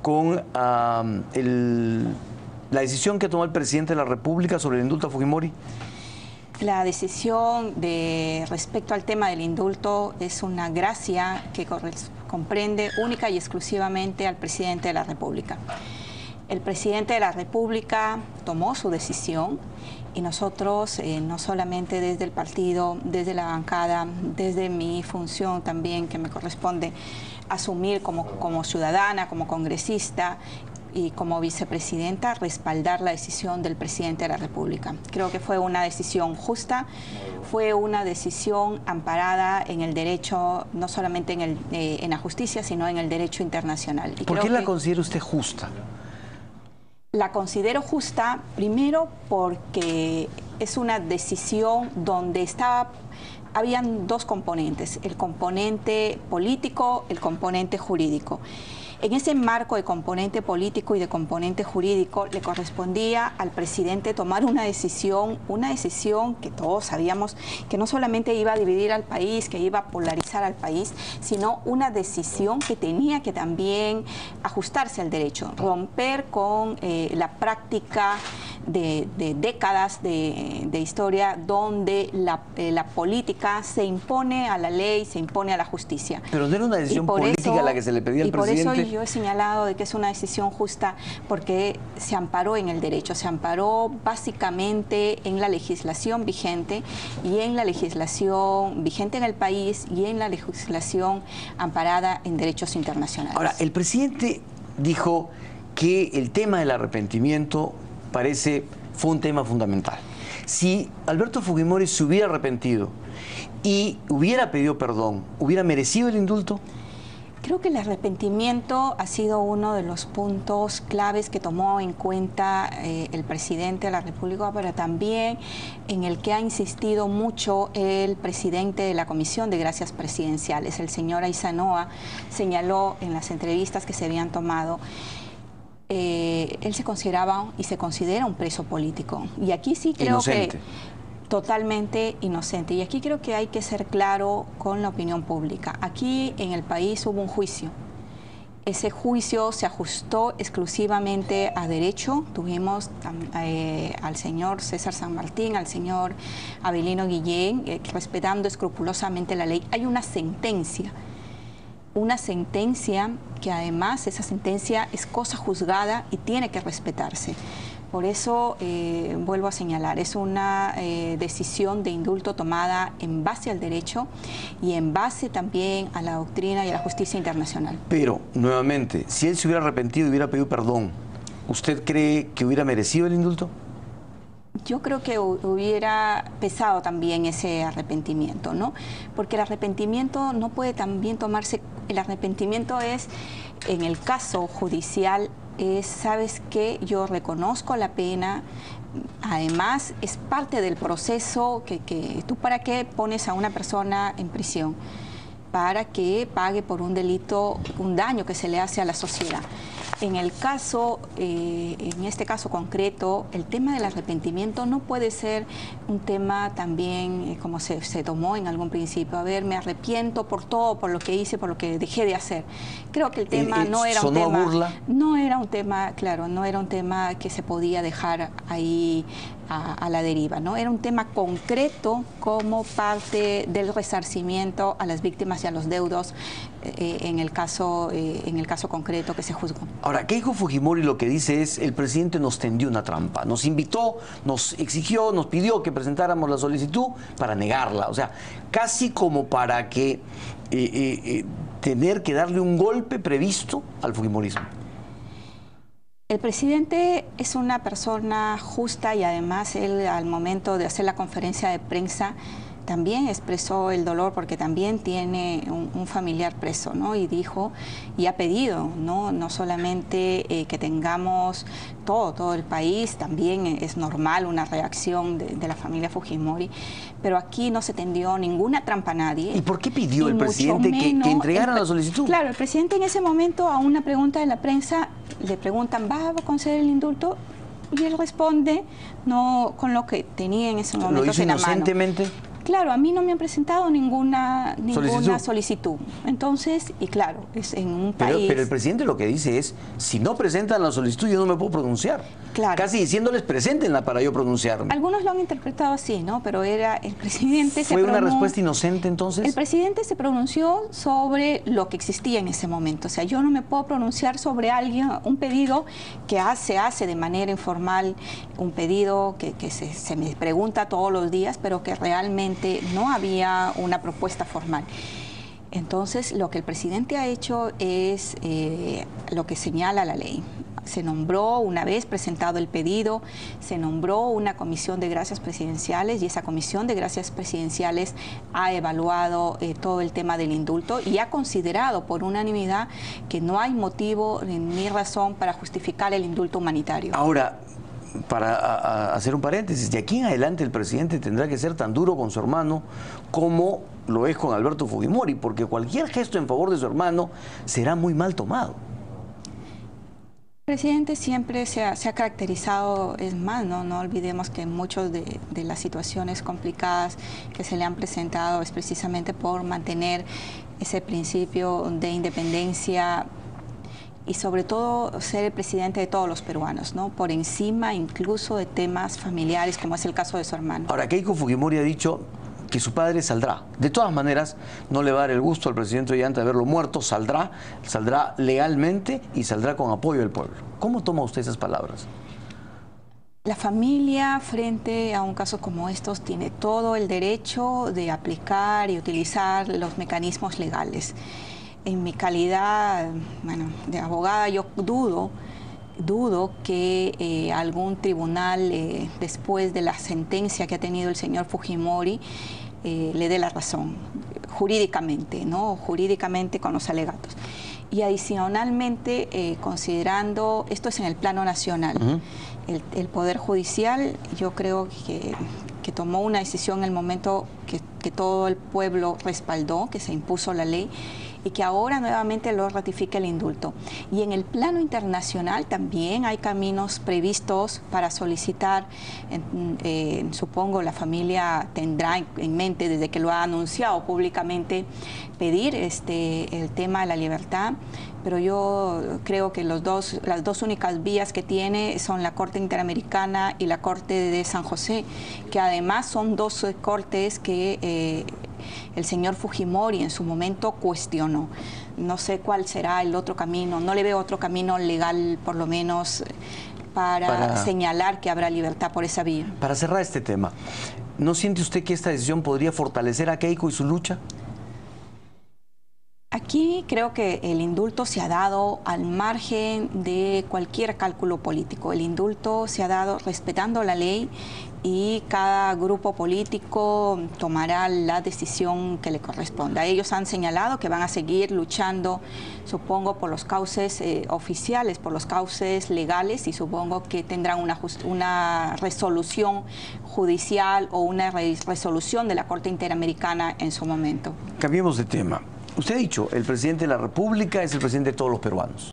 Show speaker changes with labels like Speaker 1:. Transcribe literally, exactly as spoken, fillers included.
Speaker 1: con uh, el, la decisión que tomó el presidente de la República sobre el indulto a Fujimori?
Speaker 2: La decisión de respecto al tema del indulto es una gracia que comprende única y exclusivamente al presidente de la República. El presidente de la República tomó su decisión y nosotros, eh, no solamente desde el partido, desde la bancada, desde mi función también que me corresponde asumir como, como ciudadana, como congresista y como vicepresidenta, respaldar la decisión del presidente de la República. Creo que fue una decisión justa, fue una decisión amparada en el derecho, no solamente en, el, eh, en la justicia, sino en el derecho internacional. Y
Speaker 1: ¿Por
Speaker 2: creo
Speaker 1: qué la
Speaker 2: que
Speaker 1: considera usted justa?
Speaker 2: La considero justa, primero porque es una decisión donde estaba, habían dos componentes, el componente político, el componente jurídico. En ese marco de componente político y de componente jurídico le correspondía al presidente tomar una decisión, una decisión que todos sabíamos que no solamente iba a dividir al país, que iba a polarizar al país, sino una decisión que tenía que también ajustarse al derecho, romper con eh, la práctica de, de décadas de, de historia donde la, eh, la política se impone a la ley, se impone a la justicia.
Speaker 1: Pero no era una decisión política
Speaker 2: eso,
Speaker 1: la que se le pedía al
Speaker 2: y por
Speaker 1: presidente.
Speaker 2: Eso yo he señalado de que es una decisión justa porque se amparó en el derecho, se amparó básicamente en la legislación vigente y en la legislación vigente en el país y en la legislación amparada en derechos internacionales.
Speaker 1: Ahora, el presidente dijo que el tema del arrepentimiento parece fue un tema fundamental. Si Alberto Fujimori se hubiera arrepentido y hubiera pedido perdón, ¿hubiera merecido el indulto?
Speaker 2: Creo que el arrepentimiento ha sido uno de los puntos claves que tomó en cuenta eh, el presidente de la República, pero también en el que ha insistido mucho el presidente de la Comisión de Gracias Presidenciales, el señor Aizanoa, señaló en las entrevistas que se habían tomado. Eh, él se consideraba y se considera un preso político. Y aquí sí creo
Speaker 1: Inocente.
Speaker 2: que totalmente inocente. Y aquí creo que hay que ser claro con la opinión pública. Aquí en el país hubo un juicio. Ese juicio se ajustó exclusivamente a derecho. Tuvimos eh, al señor César San Martín, al señor Avelino Guillén, eh, respetando escrupulosamente la ley. Hay una sentencia. Una sentencia que además esa sentencia es cosa juzgada y tiene que respetarse. Por eso, eh, vuelvo a señalar, es una eh, decisión de indulto tomada en base al derecho y en base también a la doctrina y a la justicia internacional.
Speaker 1: Pero, nuevamente, si él se hubiera arrepentido y hubiera pedido perdón, ¿usted cree que hubiera merecido el indulto?
Speaker 2: Yo creo que hubiera pesado también ese arrepentimiento, ¿no? Porque el arrepentimiento no puede también tomarse, el arrepentimiento es, en el caso judicial, es, ¿sabes qué? Yo reconozco la pena, además es parte del proceso que, que tú para qué pones a una persona en prisión, para que pague por un delito, un daño que se le hace a la sociedad. En el caso, eh, en este caso concreto, el tema del arrepentimiento no puede ser un tema también eh, como se, se tomó en algún principio. A ver, me arrepiento por todo, por lo que hice, por lo que dejé de hacer. Creo que el tema
Speaker 1: ¿El, el
Speaker 2: no era un
Speaker 1: sonó
Speaker 2: tema,
Speaker 1: burla?
Speaker 2: no era un tema, claro, no era un tema que se podía dejar ahí a, a la deriva, ¿no? Era un tema concreto como parte del resarcimiento a las víctimas y a los deudos eh, en el caso, eh, en el caso concreto que se juzgó.
Speaker 1: Ahora, Keiko Fujimori lo que dice es, el presidente nos tendió una trampa, nos invitó, nos exigió, nos pidió que presentáramos la solicitud para negarla, o sea, casi como para que eh, eh, eh, tener que darle un golpe previsto al fujimorismo.
Speaker 2: El presidente es una persona justa y además él al momento de hacer la conferencia de prensa también expresó el dolor porque también tiene un, un familiar preso, ¿no? Y dijo y ha pedido, no, no solamente eh, que tengamos todo, todo el país, también es normal una reacción de, de la familia Fujimori, pero aquí no se tendió ninguna trampa a nadie.
Speaker 1: ¿Y por qué pidió el presidente que, que entregaran la solicitud?
Speaker 2: Claro, el presidente en ese momento a una pregunta de la prensa le preguntan, ¿va a conceder el indulto? Y él responde no con lo que tenía en ese momento
Speaker 1: ¿Lo hizo
Speaker 2: en la mano.
Speaker 1: inocentemente?
Speaker 2: Claro, a mí no me han presentado ninguna, ninguna
Speaker 1: solicitud.
Speaker 2: solicitud. Entonces, y claro, es en un
Speaker 1: Pero,
Speaker 2: país...
Speaker 1: pero el presidente lo que dice es, si no presentan la solicitud yo no me puedo pronunciar.
Speaker 2: Claro.
Speaker 1: Casi diciéndoles, preséntenla para yo pronunciarme.
Speaker 2: Algunos lo han interpretado así, ¿no? Pero era el presidente...
Speaker 1: ¿Fue
Speaker 2: se
Speaker 1: una
Speaker 2: pronun...
Speaker 1: respuesta inocente entonces?
Speaker 2: El presidente se pronunció sobre lo que existía en ese momento. O sea, yo no me puedo pronunciar sobre alguien, un pedido que se hace de manera informal, un pedido que, que se, se me pregunta todos los días, pero que realmente no había una propuesta formal. Entonces, lo que el presidente ha hecho es eh, lo que señala la ley. Se nombró, una vez presentado el pedido, se nombró una comisión de gracias presidenciales y esa comisión de gracias presidenciales ha evaluado eh, todo el tema del indulto y ha considerado por unanimidad que no hay motivo ni razón para justificar el indulto humanitario.
Speaker 1: Ahora, para a, a hacer un paréntesis, de aquí en adelante el presidente tendrá que ser tan duro con su hermano como lo es con Alberto Fujimori, porque cualquier gesto en favor de su hermano será muy mal tomado.
Speaker 2: El presidente siempre se ha, se ha caracterizado, es más, no, no olvidemos que muchas de, de las situaciones complicadas que se le han presentado es precisamente por mantener ese principio de independencia y sobre todo ser el presidente de todos los peruanos, ¿no? Por encima incluso de temas familiares, como es el caso de su hermano.
Speaker 1: Ahora, Keiko Fujimori ha dicho que su padre saldrá. De todas maneras, no le va a dar el gusto al presidente Ollanta de verlo muerto, saldrá, saldrá legalmente y saldrá con apoyo del pueblo. ¿Cómo toma usted esas palabras?
Speaker 2: La familia, frente a un caso como estos, tiene todo el derecho de aplicar y utilizar los mecanismos legales. En mi calidad, bueno, de abogada, yo dudo, dudo que eh, algún tribunal, eh, después de la sentencia que ha tenido el señor Fujimori, eh, le dé la razón, jurídicamente, ¿no? Jurídicamente con los alegatos. Y adicionalmente, eh, considerando, esto es en el plano nacional, uh-huh. el, el Poder Judicial, yo creo que, que tomó una decisión en el momento que, que todo el pueblo respaldó, que se impuso la ley, y que ahora nuevamente lo ratifique el indulto. Y en el plano internacional también hay caminos previstos para solicitar, eh, eh, supongo la familia tendrá en mente desde que lo ha anunciado públicamente, pedir este, el tema de la libertad, pero yo creo que los dos, las dos únicas vías que tiene son la Corte Interamericana y la Corte de San José, que además son dos cortes que eh, el señor Fujimori en su momento cuestionó. No sé cuál será el otro camino, no le veo otro camino legal, por lo menos, para, para señalar que habrá libertad por esa vía.
Speaker 1: Para cerrar este tema, ¿no siente usted que esta decisión podría fortalecer a Keiko y su lucha?
Speaker 2: Aquí creo que el indulto se ha dado al margen de cualquier cálculo político. El indulto se ha dado respetando la ley y cada grupo político tomará la decisión que le corresponda. Ellos han señalado que van a seguir luchando, supongo, por los cauces eh, oficiales, por los cauces legales, y supongo que tendrán una, una resolución judicial o una re resolución de la Corte Interamericana en su momento.
Speaker 1: Cambiemos de tema. Usted ha dicho, el presidente de la República es el presidente de todos los peruanos.